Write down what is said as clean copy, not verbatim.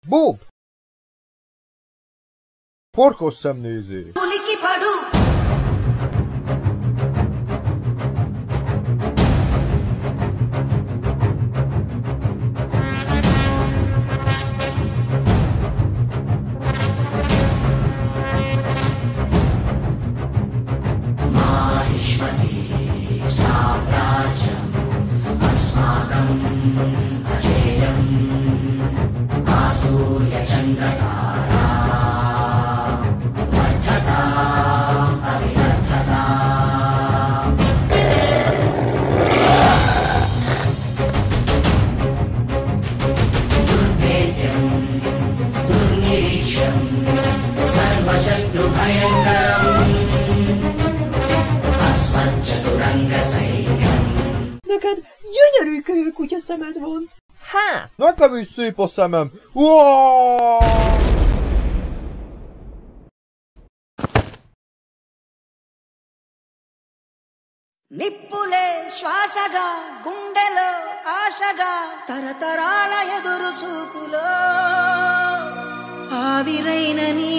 Bob! Farkasszemnézés! Neked gyönyörű kölyök kutya szemed van. Hát, nekem is szép a szemem. Uaaaaaaah! నిప్పులే శ్వాసగా గుండెలో ఆశగా తరతరాల ఎదురు చూపులో ఆవిరైన నీ